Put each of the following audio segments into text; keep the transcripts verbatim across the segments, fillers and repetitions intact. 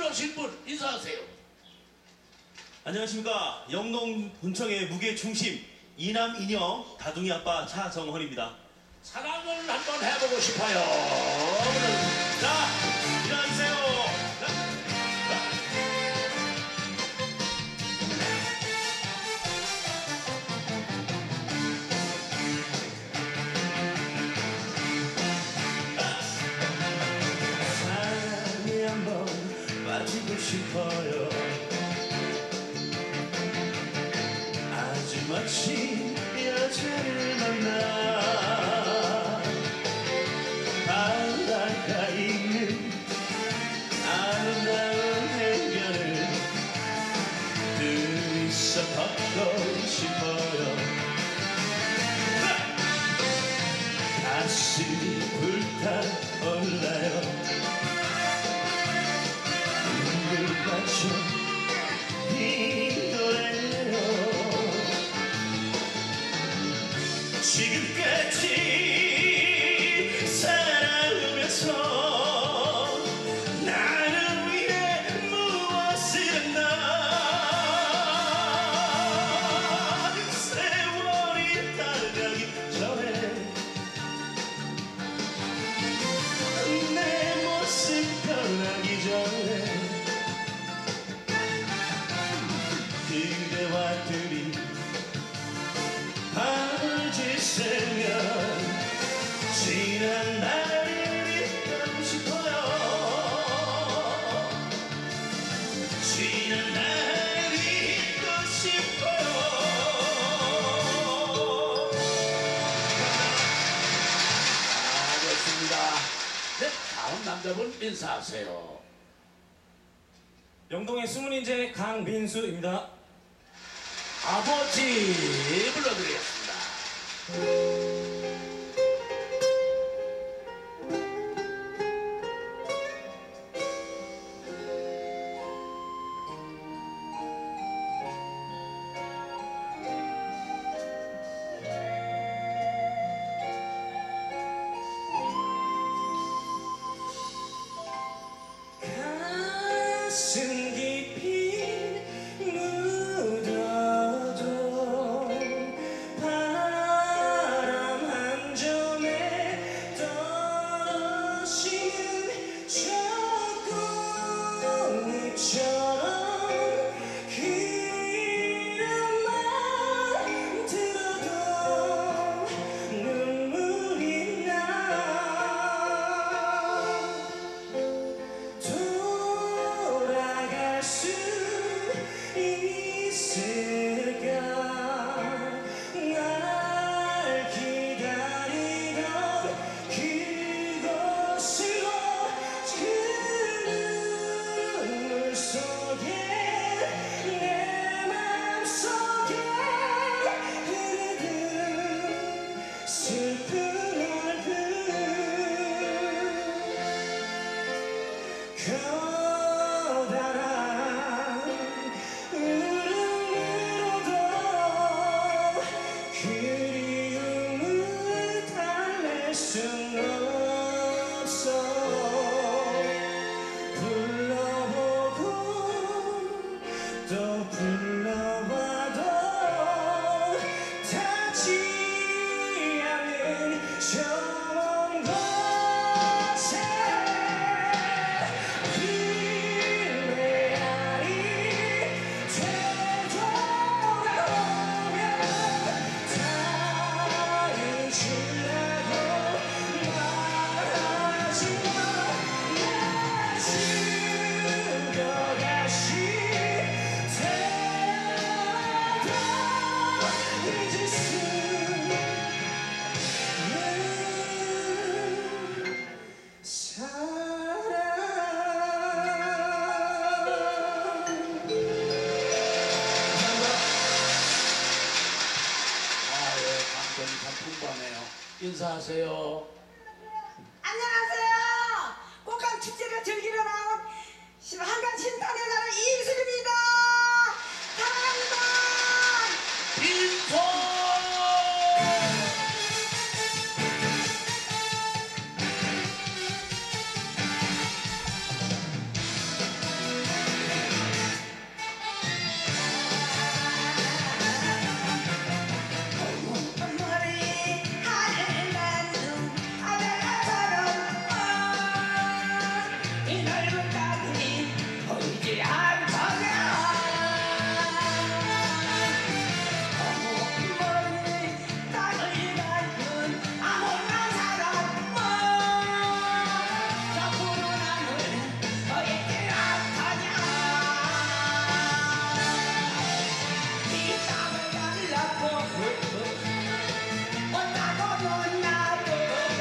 나오신 분 인사하세요. 안녕하십니까. 영농 본청의 무게 중심 이남 이녀 다둥이 아빠 차정헌입니다. 사랑을 한번 해보고 싶어요. 자, 일어나주세요. 자, 사랑에 한번 빠지고 싶어요. 아주 멋진 여자를 만나 바닷가에 있는 아름다운 해변을 둘이서 걷고 싶어요. 가슴이 불타올라요. 눈물 맞춰 이 노래요. 지금까지 살아오면서 나는 위해 무엇을 했나. 세월이 따르기 전에 내 모습 변하기 전에 그대와 둘이 밤을 지새면 지난 날을 잊고 싶어요. 지난 날을 잊고 싶어요. 아, 좋습니다. 네, 다음 남자분 인사하세요. 영동의 숨은 인재 강민수입니다. 아버지 불러드리겠습니다. 가슴 깊이 묻어도 바람 한 점에 떨어지는 저 꽃잎처럼 그릇만 들어도 눈물이 나. 돌아갈 수 있을까. 날 기다리던 그곳으로 그 눈물 속에 내 맘속에 흐르는 슬픈 얼굴 커다란 울음으로도 그리움을 달랠 순 없어. 불러보고 또 불러봐도 닿지 않는 저 먼 곳에 후회하리 되돌아오면 다른 줄라고 말하지마. 날 죽어가시 태어나도 잊을 수 아, 예, 감정이 참 풍부하네요. 인사하세요. 안녕하세요. 꽃감 축제를 즐기러 나온 신- 한강 신탄에 사는 이슬입니다. 사랑합니다. 빈손! 이 넓은 땅이 보이지 않다면 어머니 땅을 밟은 아무런 사람은 앞으로 나는 보이지 않다냐 이 땅을 달라고 못하고는 나도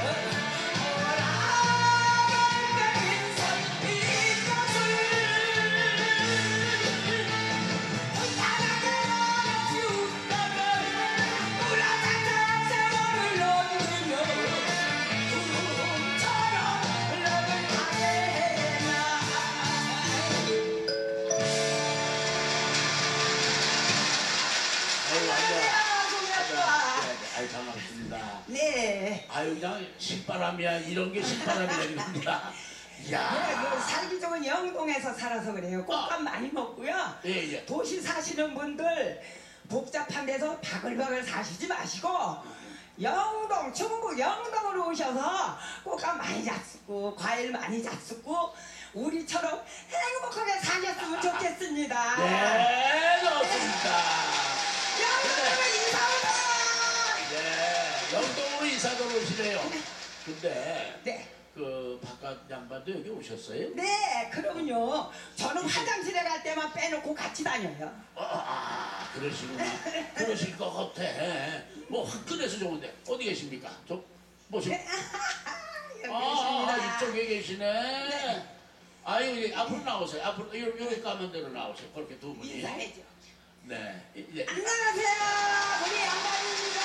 아유, 앉아. 아유, 반갑습니다. 네. 아유, 그냥 신바람이야. 이런 게 신바람이라니까. 내가 그 이야. 살기 좋은 영동에서 살아서 그래요. 꽃감 많이 먹고요. 예, 예. 도시 사시는 분들 복잡한 데서 바글바글 사시지 마시고 영동, 충북 영동으로 오셔서 꽃감 많이 잡수고 과일 많이 잡수고 우리처럼 행복하게 사셨으면 좋겠습니다. 네, 좋습니다. 영동으로 인사오다. 네, 영동으로 이사도 오시네요. 근데 네. 그 바깥 양반도 여기 오셨어요? 네, 그러면요. 저는 화장실에 갈 때만 빼놓고 같이 다녀요. 아, 아, 그러시구나. 그러실 것 같아. 뭐 화끈해서 좋은데 어디 계십니까? 좀 모시고. 여기 아, 계십니다. 이쪽에 계시네. 아유, 여기 앞으로 나오세요. 앞으로 요, 요렇게 가면대로 나오세요. 그렇게 두 분이. 인사해줘. 네. 이제 안녕하세요. 우리 양반입니다.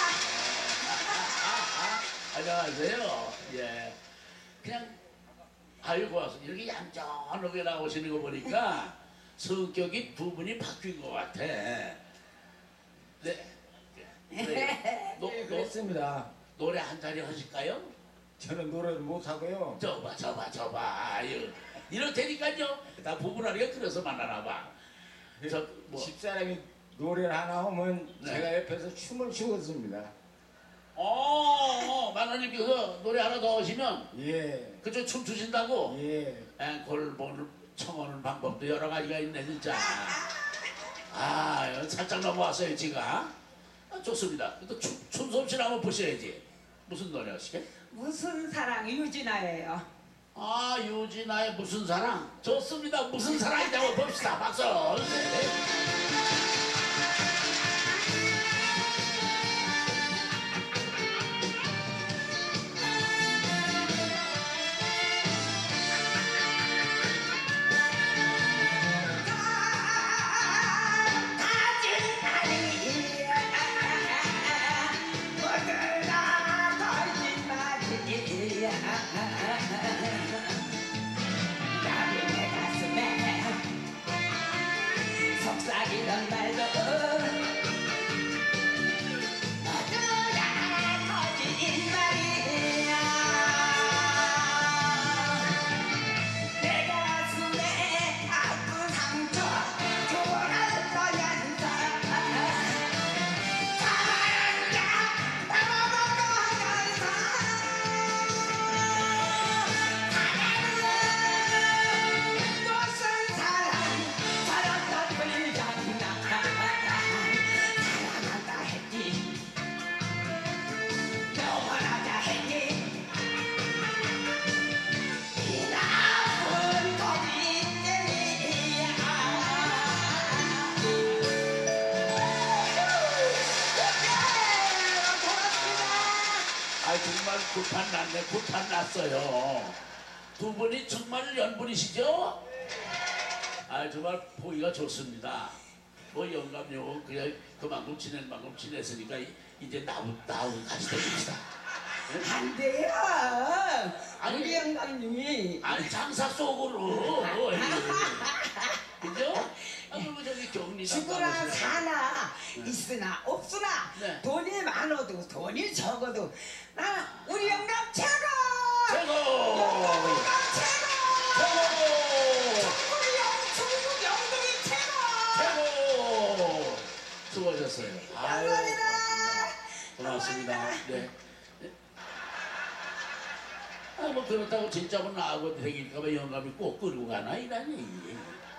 안녕하세요. 예. 그냥 아유 고와서 이렇게 얌전하게 나오시는 거 보니까 성격이 두 분이 바뀐 것 같아. 네. 네. 노, 예, 노, 그렇습니다. 노래 한 자리 하실까요? 저는 노래를 못하고요. 저봐 저봐 저봐 아유 이럴 테니까요. 나 부부라니까 그래서 만나나 봐. 저 뭐 집사람이 노래를 하나 하면 네. 제가 옆에서 춤을 추었습니다. 어, 어 만화님께서 노래 하나 더 하시면 예, 그쪽 춤 추신다고? 예. 앵콜 뭐 청하는 방법도 여러 가지가 있네 진짜. 아 살짝 넘어왔어요 지가. 아, 좋습니다. 또 춤, 춤솜씨 한번 보셔야지. 무슨 노래 하시게? 무슨 사랑 유진아예요. 아 유진아의 무슨 사랑? 좋습니다. 무슨 사랑인지 한번 봅시다. 박수. 네. 가진 말이 모두 다 거짓말이 나도 내 가슴에 속삭이던 말도 모두 다 거짓말이야 내 가슴에 아픈 상처 좋아할 거냐는 사랑자 나눠먹어가면서 사랑은 무슨 사랑 사랑도 끌잖아 사랑한다 했지 영원하자 했지 이 나쁜 거짓말이야 아 정말 구판 났네. 구판 났어요. 두 분이 정말 연분이시죠? 아 정말 보기가 좋습니다. 뭐 영감요 그냥 그만큼 지낼 만큼 지냈으니까 이- 이제 나우 나우 같이 되십시다. 안 돼요. 아니, 우리 영감님이 아니 장사 속으로 그죠? 아 그리고 저기 경리단 죽으나 가보시라고. 사나 있으나 없으나 네. 돈이 많아도 돈이 적어도 나는 우리 영감 최고. 최고! 영감 최고. 최고! 우리 영 중국 영동이 최고. 최고! 수고하셨어요. 아유, 감사합니다. 고맙습니다. 감사합니다. 네. 아, 뭐 그렇다고 진짜 뭐 나하고 되길까봐 영감이 꼭 끌고 가나 이라니.